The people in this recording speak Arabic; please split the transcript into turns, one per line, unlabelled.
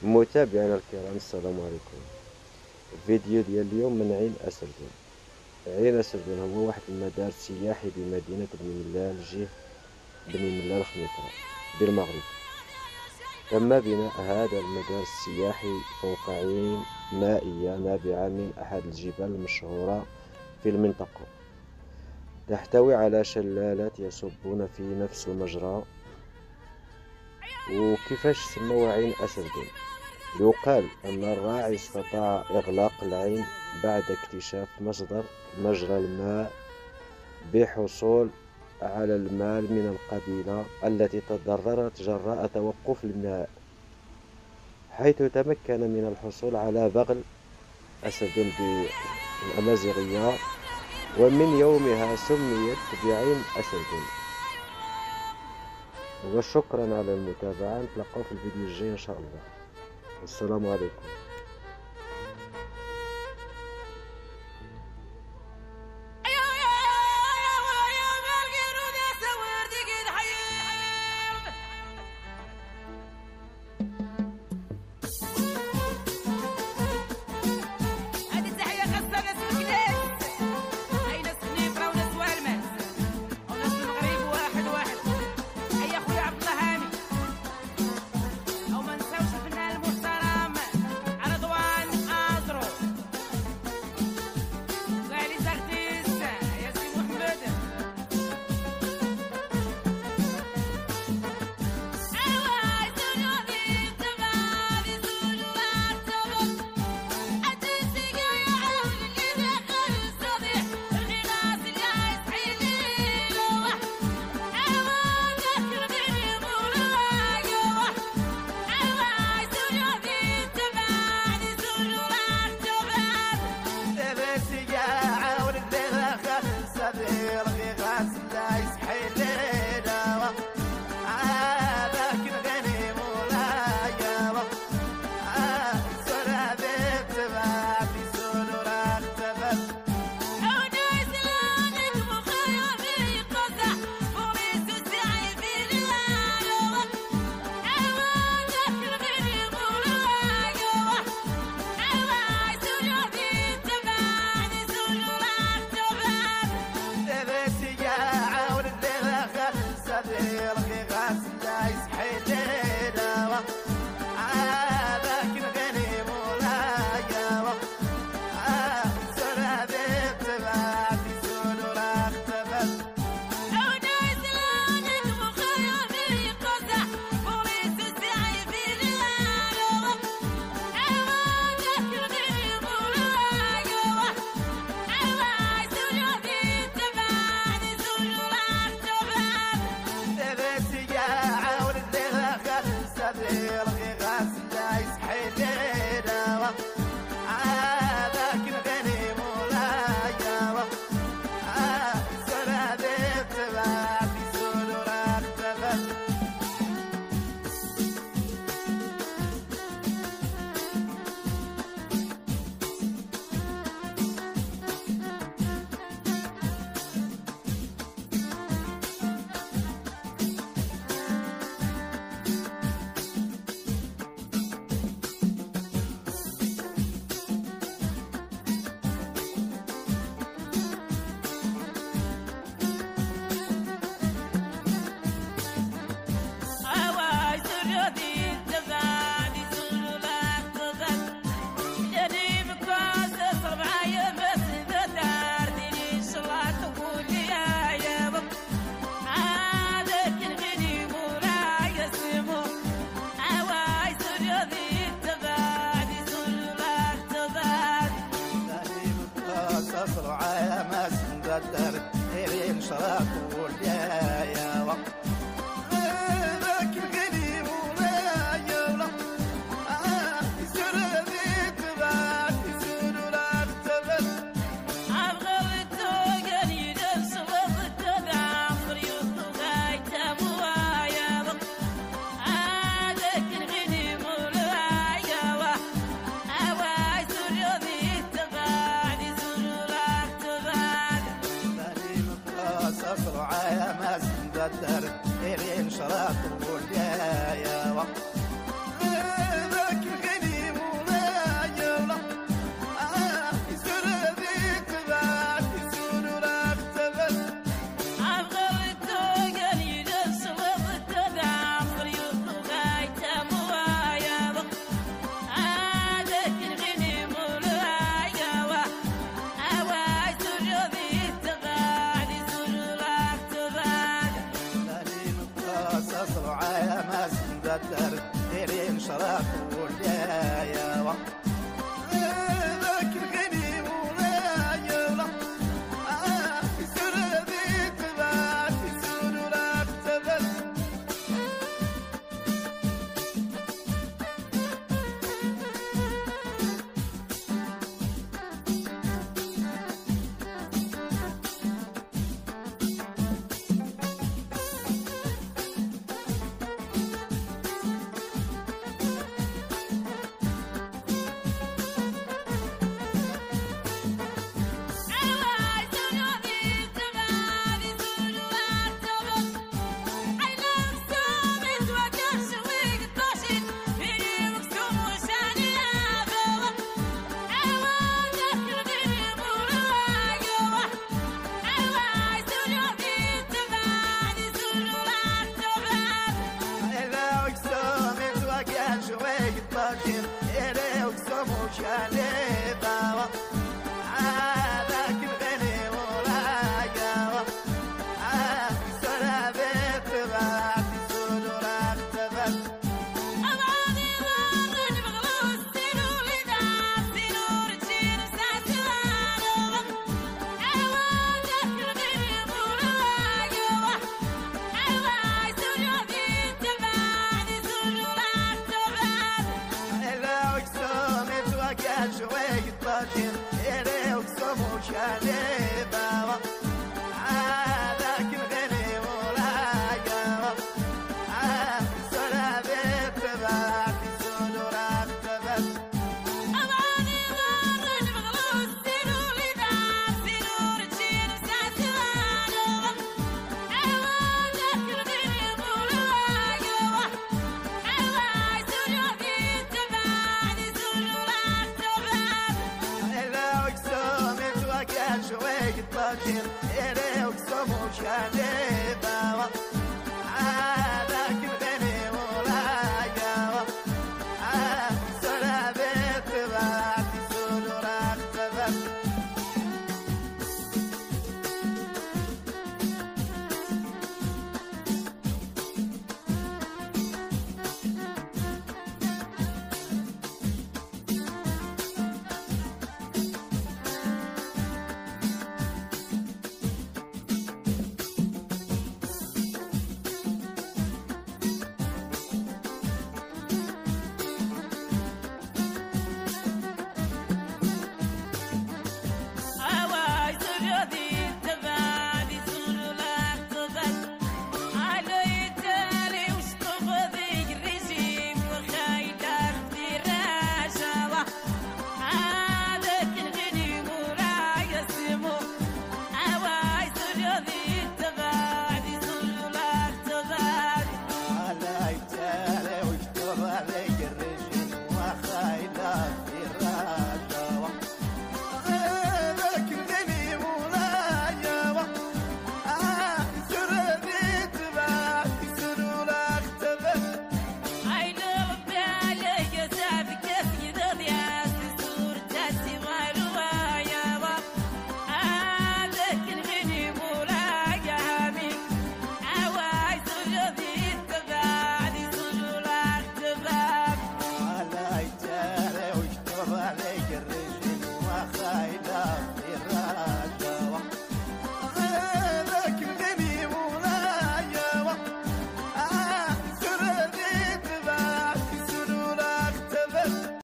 متابعينا الكرام، السلام عليكم. الفيديو ديال اليوم من عين أسردون. عين أسردون هو واحد المدار سياحي بمدينة بني ملال، جهة بني ملال خميطرة بالمغرب. تم بناء هذا المدار السياحي فوق عين مائية نابعة من أحد الجبال المشهورة في المنطقة، تحتوي على شلالات يصبون في نفس المجرى. وكيفاش سموها عين أسردون؟ يقال أن الراعي استطاع إغلاق العين بعد اكتشاف مصدر مجرى الماء بحصول على المال من القبيلة التي تضررت جراء توقف الماء، حيث تمكن من الحصول على بغل أسد بالأمازيغية، ومن يومها سميت بعين أسردون. وشكرا على المتابعة، نتلاقاو في الفيديو الجاي إن شاء الله. السلام عليكم.
على ما سندر إلين شراك والجاية ذاك الغريب ولا يولا يسر ذيك بعد يسر ولا تبل
عبغلتو قليل الصوت تبع فريوط غايت أبوايا ذاك الغريب ولا يولا أواي سر ذيك بعد يسر ولا تبل
أسرع وشاني باوا هذاك الغني ولا جاوا سلامي تبعت صدور اختبت شوية باكر إلي وقسم وشاني باوا هذاك الغني ولا جاوا سلامي تبعت صدور اختبت شوية باكر إلي وقسم وشاني